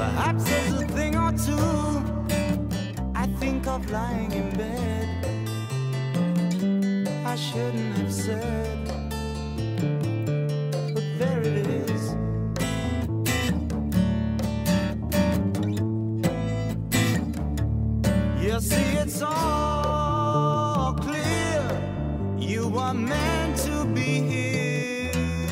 Perhaps there's a thing or two I think of lying in bed I shouldn't have said, but there it is. You see, it's all clear. You are meant to be here.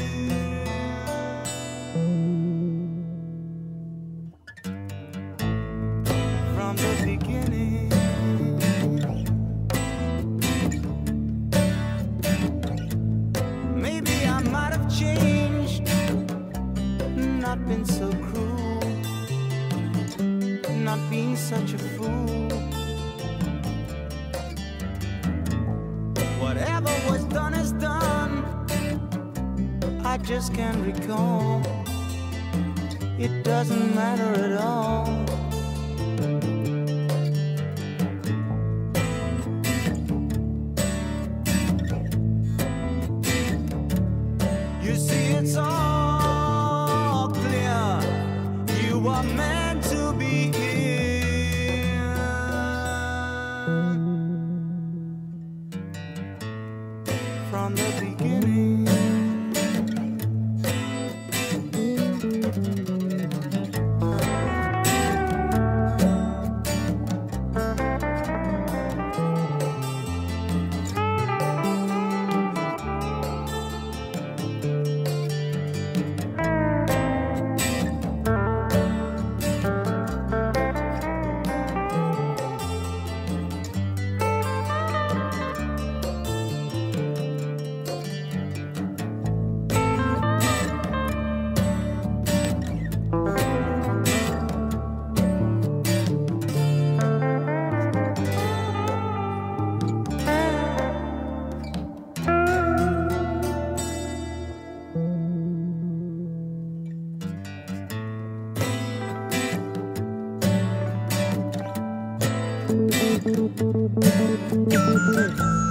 From the beginning. Maybe I might have changed, not been so cruel, not being such a fool. Whatever was done is done. I just can't recall. It doesn't matter at all. You see, it's all clear. You are meant to be here. From the beginning. Thank you.